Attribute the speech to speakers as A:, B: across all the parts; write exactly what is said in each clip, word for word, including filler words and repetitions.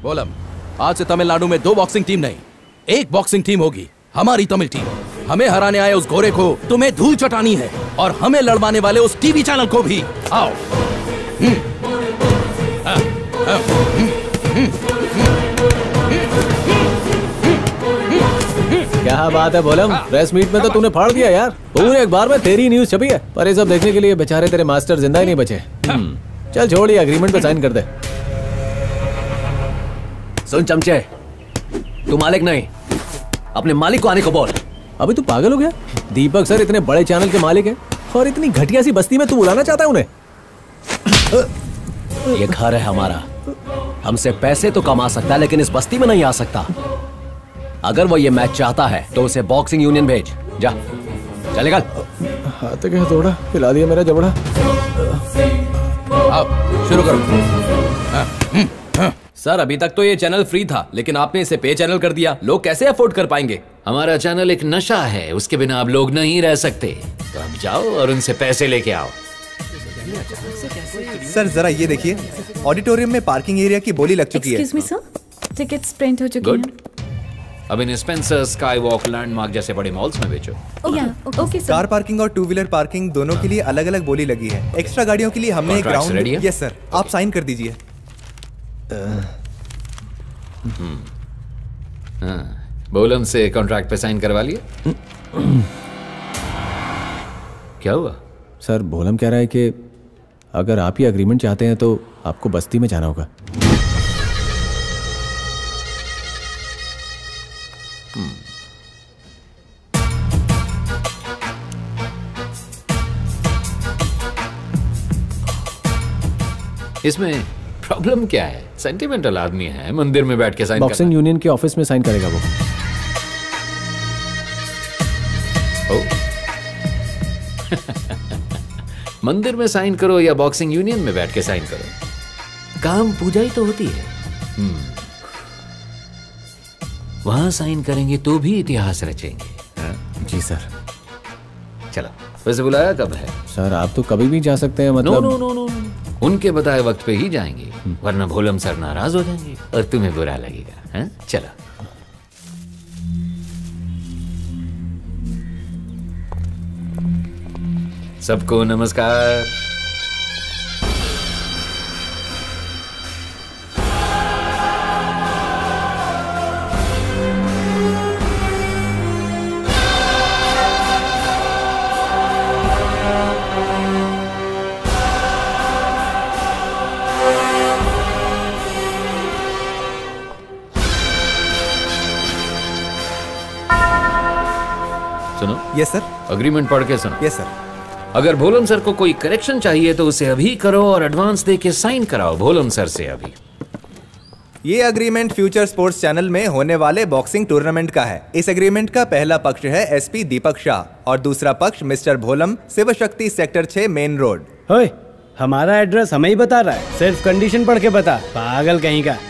A: बोलम, आज से तमिलनाडु में दो बॉक्सिंग टीम नहीं, एक बॉक्सिंग टीम होगी, हमारी तमिल टीम। हमें हराने आए उस घोड़े को तुम्हें धूल चटानी है और हमें लड़वाने वाले उस टीवी चैनल को भी। आओ।
B: क्या बात है बोलम, प्रेस मीट में तो तूने फाड़ दिया यार। पूरे एक बार में तेरी न्यूज छपी है, पर ये सब देखने के लिए बेचारे तेरे मास्टर जिंदा ही नहीं बचे। चल छोड़, ये एग्रीमेंट पे साइन कर दे।
C: सुन चमचे, तू मालिक नहीं, अपने मालिक को आने को बोल।
B: अभी तू पागल हो गया? दीपक सर इतने बड़े चैनल के मालिक हैं और इतनी घटिया सी बस्ती में तू बुलाना चाहता है उन्हें?
C: ये घर है हमारा, हमसे पैसे तो कमा सकता है लेकिन इस बस्ती में नहीं आ सकता। अगर वो ये मैच चाहता है तो उसे बॉक्सिंग यूनियन भेज। जा, चल निकल।
B: हाथ क्या थोड़ा हिला दिया मेरा जबड़ा।
A: आओ शुरू करो।
D: सर अभी तक तो ये चैनल फ्री था, लेकिन आपने इसे पे चैनल कर दिया। लोग कैसे अफोर्ड कर पाएंगे?
E: हमारा चैनल एक नशा है, उसके बिना आप लोग नहीं रह सकते। तो अब जाओ और उनसे पैसे लेके आओ।
F: सर जरा ये देखिए, ऑडिटोरियम में पार्किंग एरिया की बोली लग चुकी है।
G: Excuse me sir, tickets print हो चुकी हैं।
E: अब इन स्पेंसर, स्काई वॉक, लैंडमार्क जैसे बड़े मॉल्स में बेचो।
G: Okay sir.
F: कार पार्किंग और टू व्हीलर पार्किंग दोनों के लिए अलग अलग बोली लगी है। एक्स्ट्रा गाड़ियों के लिए हमने एक
E: Contracts ready
F: ग्राउंड।
E: है?
F: यस सर, आप साइन कर दीजिए।
E: हाँ, बोलम से कॉन्ट्रैक्ट पे साइन करवा लिए। क्या हुआ?
B: सर बोलम कह रहा है कि अगर आप ये एग्रीमेंट चाहते हैं तो आपको बस्ती में जाना होगा।
E: इसमें प्रॉब्लम क्या है? सेंटिमेंटल आदमी है, मंदिर में बैठ के साइन।
B: बॉक्सिंग यूनियन के ऑफिस में साइन करेगा वो।
E: मंदिर में साइन करो या बॉक्सिंग यूनियन में बैठ के साइन करो, काम पूजा ही तो होती है। वहां साइन करेंगे तो भी इतिहास रचेंगे। हाँ?
B: जी सर।
E: चलो, वैसे बुलाया कब है?
B: सर आप तो कभी भी जा सकते हैं, मतलब।
E: नो नो नो नो, उनके बताए वक्त पे ही जाएंगे, वरना भोलम सर नाराज हो जाएंगे और तुम्हें बुरा लगेगा। हाँ? चलो। सबको नमस्कार। सुनो।
F: Yes sir.
E: अग्रीमेंट पढ़ के सुनो।
F: Yes sir.
E: अगर भोलम सर को कोई करेक्शन चाहिए तो उसे अभी करो और एडवांस दे के साइन कराओ भोलम सर से अभी।
F: ये अग्रीमेंट फ्यूचर स्पोर्ट्स चैनल में होने वाले बॉक्सिंग टूर्नामेंट का है। इस एग्रीमेंट का पहला पक्ष है एसपी दीपक शाह और दूसरा पक्ष मिस्टर भोलम, शिव शक्ति सेक्टर छह मेन रोड।
H: ओए, हमारा एड्रेस हमें ही बता रहा है, सिर्फ कंडीशन पढ़ के बता, पागल कहीं का।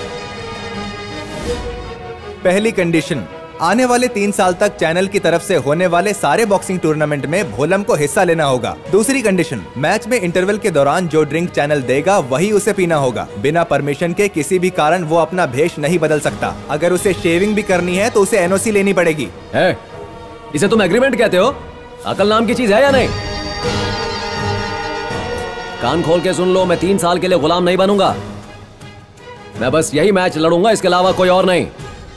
F: पहली कंडीशन, आने वाले तीन साल तक चैनल की तरफ से होने वाले सारे बॉक्सिंग टूर्नामेंट में भोलम को हिस्सा लेना होगा। दूसरी कंडीशन, मैच में इंटरवल के दौरान जो ड्रिंक चैनल देगा वही उसे पीना होगा। बिना परमिशन के किसी भी कारण वो अपना भेष नहीं बदल सकता। अगर उसे शेविंग भी करनी है तो उसे एनओसी लेनी पड़ेगी।
C: है? इसे तुम एग्रीमेंट कहते हो? अकल नाम की चीज है या नहीं? कान खोल के सुन लो, मैं तीन साल के लिए गुलाम नहीं बनूंगा। मैं बस यही मैच लड़ूंगा, इसके अलावा कोई और नहीं।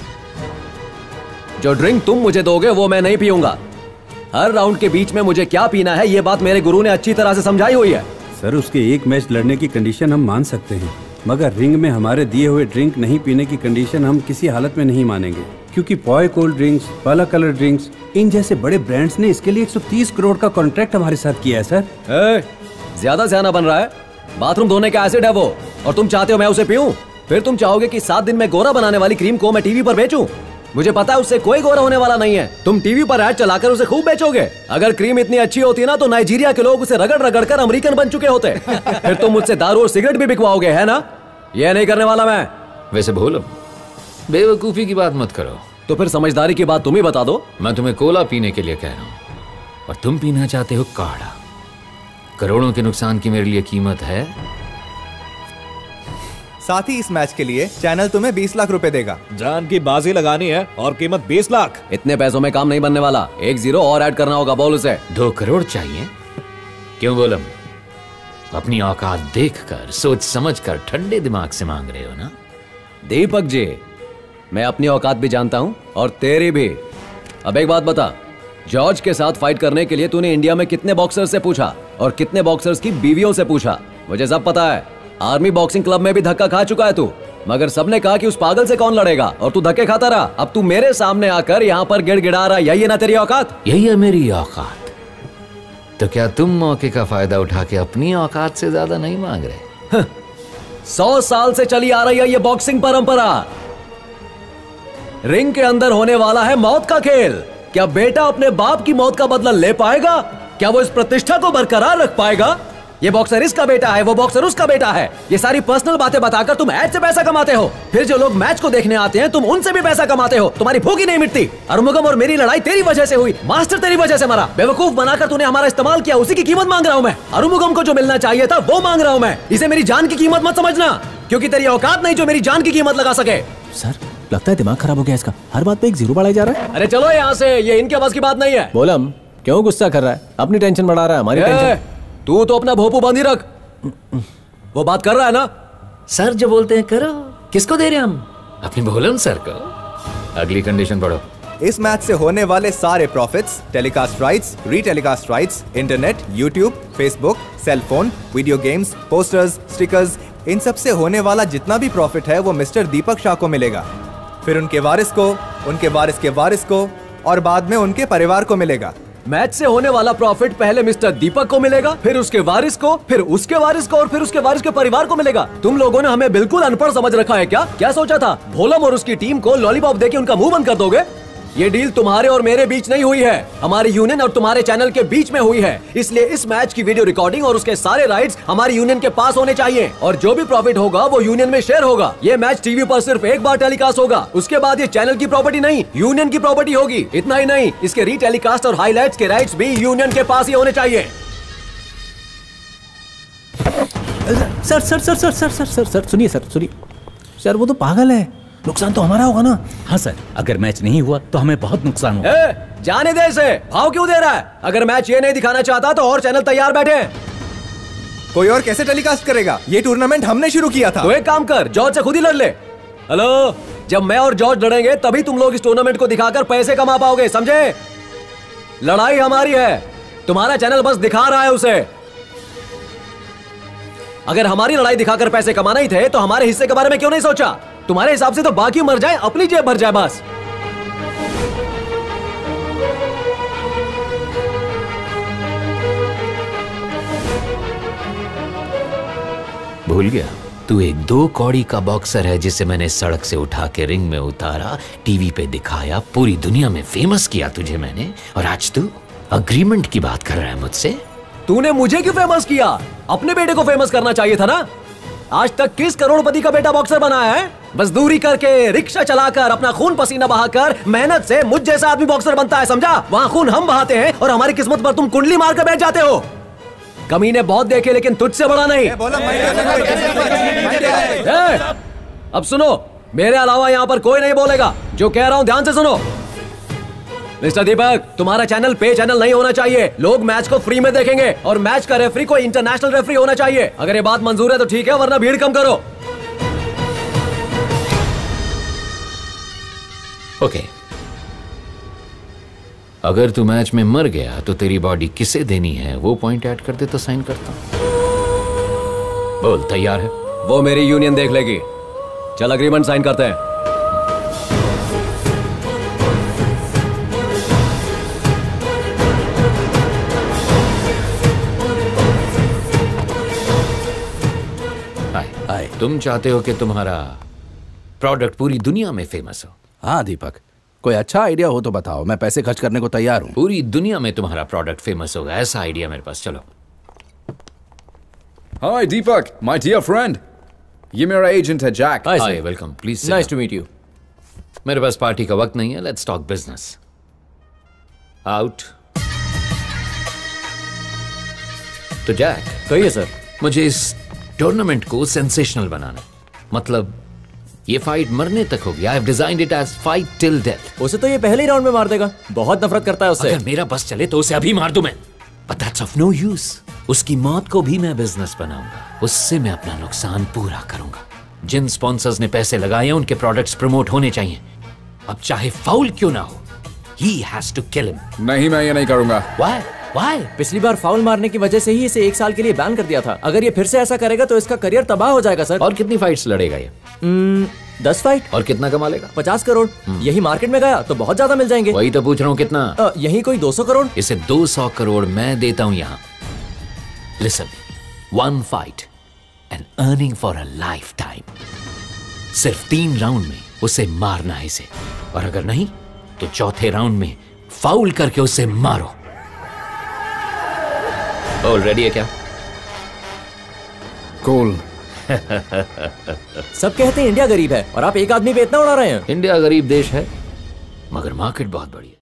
C: जो ड्रिंक तुम मुझे दोगे वो मैं नहीं पीऊंगा। हर राउंड के बीच में मुझे क्या पीना है ये बात मेरे गुरु ने अच्छी तरह से समझाई हुई है।
I: सर उसके एक मैच लड़ने की कंडीशन हम मान सकते हैं, मगर रिंग में हमारे दिए हुए ड्रिंक नहीं पीने की कंडीशन हम किसी हालत में नहीं मानेंगे, क्योंकि पॉय कोल्ड ड्रिंक्स, पाला कलर ड्रिंक्स, इन जैसे बड़े ब्रांड्स ने इसके लिए एक सौ तीस करोड़ का कॉन्ट्रैक्ट हमारे साथ किया है। सर
C: ए, ज्यादा सियाना बन रहा है। बाथरूम धोने का एसिड है वो, और तुम चाहते हो मैं उसे पीऊं? फिर तुम चाहोगे कि सात दिन में गोरा बनाने वाली क्रीम को मैं टीवी पर बेचूं? मुझे पता है उससे कोई गोरा होने वाला नहीं है। तुम टीवी पर ऐड चलाकर उसे खूब बेचोगे। अगर क्रीम इतनी अच्छी होती ना तो नाइजीरिया के लोग उसे रगड़ रगड़ कर अमेरिकन बन चुके होते। फिर तुम मुझसे दारू और सिगरेट भी बिकवाओगे, है ना? ये नहीं करने वाला मैं।
E: वैसे भोलम, बेवकूफी की बात मत करो।
C: तो फिर समझदारी की बात तुम ही बता दो।
E: मैं तुम्हें कोला पीने के लिए कह रहा हूं और तुम पीना चाहते हो काढ़ा। करोड़ों के नुकसान की मेरे लिए कीमत है।
F: साथ ही इस मैच के लिए चैनल तुम्हें बीस लाख रुपए देगा।
J: जान की बाजी लगानी है और कीमत बीस लाख।
C: इतने पैसों में काम नहीं बनने वाला, एक जीरो और ऐड करना होगा। बोल उसे।
E: दो करोड़ चाहिए? क्यों बोलम? अपनी औकात देखकर, सोच समझकर ठंडे दिमाग से मांग रहे हो ना?
C: दीपक जी, मैं अपनी औकात भी जानता हूँ और तेरी भी। अब एक बात बता, जॉर्ज के साथ फाइट करने के लिए तूने इंडिया में कितने बॉक्सर्स से पूछा और कितने बॉक्सर्स की बीवियों से पूछा? मुझे सब पता है। आर्मी बॉक्सिंग क्लब में भी धक्का खा चुका है तू, मगर सबने कहा कि उस पागल से कौन लड़ेगा और तू धक्के खाता रहा। अब तू मेरे सामने आकर यहाँ पर गिड़गिड़ा रहा, यही है ना तेरी औकात?
E: यही है मेरी औकात। तो क्या तुम मौके का फायदा उठा के अपनी औकात से ज्यादा नहीं मांग रहे?
C: सौ साल से चली आ रही है ये बॉक्सिंग परंपरा। रिंग के अंदर होने वाला है मौत का खेल। क्या बेटा अपने बाप की मौत का बदला ले पाएगा? क्या वो इस प्रतिष्ठा को बरकरार रख पाएगा? ये बॉक्सर इसका बेटा है, वो बॉक्सर उसका बेटा है। ये सारी पर्सनल बातें बताकर तुम ऐड से पैसा कमाते हो। फिर जो लोग मैच को देखने आते हैं तुम उनसे भी पैसा कमाते हो। तुम्हारी भूख ही नहीं मिटती। अरुमुगम और मेरी लड़ाई तेरी वजह से हुई, मास्टर तेरी वजह से मरा। बेवकूफ बनाकर तूने हमारा इस्तेमाल किया, उसी की कीमत मांग रहा हूँ मैं। अरुमुगम को जो मिलना चाहिए था वो मांग रहा हूँ मैं। इसे मेरी जान की कीमत मत समझना, क्योंकि तेरी औकात नहीं जो मेरी जान की कीमत लगा सके।
B: सर, लगता है दिमाग खराब हो गया इसका। हर बात पे एक जीरो बढ़ाया जा रहा है।
C: अरे चलो यहाँ से, ये इनके बस की बात नहीं है।
B: बोलम, क्यों गुस्सा कर रहा है? अपनी टेंशन बढ़ा रहा है, हमारी टेंशन।
C: तू तो अपना भोपू बंद ही रख। वो बात कर रहा है ना?
E: सर जो बोलते हैं करो। किसको दे रहे हम? अपनी भोलम सर को। अगली कंडीशन पढ़ो।
F: इस मैच से होने वाले सारे profits, telecast rights, retelecast rights, internet, YouTube, Facebook, cellphone, video games, posters, stickers, इन सब से होने वाला जितना भी प्रॉफिट है वो मिस्टर दीपक शाह को मिलेगा। फिर उनके वारिस को, उनके वारिस के वारिस को और बाद में उनके परिवार को मिलेगा।
C: मैच से होने वाला प्रॉफिट पहले मिस्टर दीपक को मिलेगा, फिर उसके वारिस को, फिर उसके वारिस को और फिर उसके वारिस के परिवार को मिलेगा। तुम लोगों ने हमें बिल्कुल अनपढ़ समझ रखा है क्या? क्या सोचा था भोलम और उसकी टीम को लॉलीपॉप देके उनका मुंह बंद कर दोगे? ये डील तुम्हारे और मेरे बीच नहीं हुई है, हमारी यूनियन और तुम्हारे चैनल के बीच में हुई है। इसलिए इस मैच की वीडियो रिकॉर्डिंग और उसके सारे राइट्स हमारी यूनियन के पास होने चाहिए और जो भी प्रॉफिट होगा वो यूनियन में शेयर होगा। ये मैच टीवी पर सिर्फ एक बार टेलीकास्ट होगा, उसके बाद ये चैनल की प्रॉपर्टी नहीं यूनियन की प्रॉपर्टी होगी। इतना ही नहीं, इसके रीटेलीकास्ट और हाईलाइट्स के राइट्स भी यूनियन के पास ही होने चाहिए।
B: Sir sir sir sir sir sir sir sir सुनिए सर सुनिए सर, वो तो पागल है, नुकसान तो हमारा होगा ना।
K: हाँ सर, अगर मैच नहीं हुआ तो हमें बहुत नुकसान होगा।
C: ए, जाने दे इसे, भाव क्यों दे रहा है? अगर मैच ये नहीं दिखाना चाहता तो और चैनल तैयार बैठे हैं।
F: कोई और कैसे टेलीकास्ट करेगा? ये टूर्नामेंट हमने शुरू किया था।
C: तो एक काम कर, जॉर्ज से खुद ही लड़ ले। हेलो, जब मैं और जॉर्ज लड़ेंगे तभी तुम लोग इस टूर्नामेंट को दिखाकर पैसे कमा पाओगे, समझे? लड़ाई हमारी है, तुम्हारा चैनल बस दिखा रहा है उसे। अगर हमारी लड़ाई दिखाकर पैसे कमाना ही थे तो हमारे हिस्से के बारे में क्यों नहीं सोचा? तुम्हारे हिसाब से तो बाकी मर जाए, अपनी जेब भर जाए बस।
E: भूल गया? तू एक दो कौड़ी का बॉक्सर है जिसे मैंने सड़क से उठा के रिंग में उतारा, टीवी पे दिखाया, पूरी दुनिया में फेमस किया तुझे मैंने, और आज तू अग्रीमेंट की बात कर रहा है मुझसे?
C: तूने मुझे क्यों फेमस किया? अपने बेटे को फेमस करना चाहिए था ना। आज तक किस करोड़पति का बेटा बॉक्सर बना है? मजदूरी करके, रिक्शा चलाकर, अपना खून पसीना बहाकर, मेहनत से मुझ जैसा आदमी बॉक्सर बनता है, समझा? वहाँ खून हम बहाते हैं और हमारी किस्मत पर तुम कुंडली मारकर बैठ जाते हो। कमीने बहुत देखे लेकिन तुझसे बड़ा नहीं। ए, अब सुनो, मेरे अलावा यहाँ पर कोई नहीं बोलेगा। जो कह रहा हूँ ध्यान से सुनो। मिस्टर दीपक, तुम्हारा चैनल पे चैनल नहीं होना चाहिए। लोग मैच को फ्री में देखेंगे और मैच का रेफरी को इंटरनेशनल रेफरी होना चाहिए। अगर ये बात मंजूर है तो ठीक है, वरना भीड़ कम करो।
E: ओके, अगर तू मैच में मर गया तो तेरी बॉडी किसे देनी है वो पॉइंट ऐड कर दे तो साइन करता हूं। बोल, तैयार है?
C: वो मेरी यूनियन देख लेगी। चल अग्रीमेंट साइन करते हैं।
E: तुम चाहते हो कि तुम्हारा प्रोडक्ट पूरी दुनिया में फेमस हो?
A: हाँ दीपक, कोई अच्छा आइडिया हो तो बताओ, मैं पैसे खर्च करने को तैयार हूँ।
E: पूरी दुनिया में तुम्हारा प्रोडक्ट फेमस होगा, ऐसा आइडिया मेरे पास। चलो।
L: Hi Deepak, my dear friend, ये मेरा एजेंट है Jack.
E: Hi, welcome, please.
B: Nice to meet you.
E: मेरे पास पार्टी का वक्त नहीं है, लेट्स टॉक बिजनेस। आउट। तो जैक,
B: कहिए सर।
E: मुझे इस टूर्नामेंट को सेंसेशनल बनाना, मतलब ये फाइट मरने तक होगी। I have designed it as fight till death.
C: उसे तो ये पहले ही राउंड में मार देगा, बहुत नफरत करता है उससे।
E: अगर मेरा बस चले तो उसे अभी मार दूं मैं, but that's of no use. उसकी मौत को भी मैं बिजनेस बनाऊंगा, उससे मैं अपना नुकसान पूरा करूंगा। जिन स्पॉन्सर्स ने पैसे लगाए हैं उनके प्रोडक्ट्स प्रमोट होने चाहिए, अब चाहे फाउल क्यों ना हो। He has to kill him.
L: नहीं, मैं ये नहीं करूंगा।
E: Why why?
C: पिछली बार फाउल मारने की वजह से ही इसे एक साल के लिए बैन कर दिया था। अगर ये फिर से ऐसा करेगा तो इसका करियर तबाह हो जाएगा सर।
E: और कितनी फाइट्स लड़ेगा ये?
C: hmm, दस फाइट।
E: और कितना कमा लेगा?
C: पचास करोड़। यही मार्केट में गया तो बहुत ज्यादा मिल जाएंगे।
E: वही तो पूछ रहा हूँ, कितना?
C: आ, यही कोई दो सौ करोड़।
E: इसे दो सौ करोड़ मैं देता हूँ यहाँ। Listen, one fight and earning for a life time. सिर्फ तीन राउंड में उसे मारना है इसे, और अगर नहीं तो चौथे राउंड में फाउल करके उसे मारो। ऑलरेडी है क्या?
L: कूल।
C: सब कहते हैं इंडिया गरीब है और आप एक आदमी पे इतना उड़ा रहे हैं।
E: इंडिया गरीब देश है मगर मार्केट बहुत बड़ी है।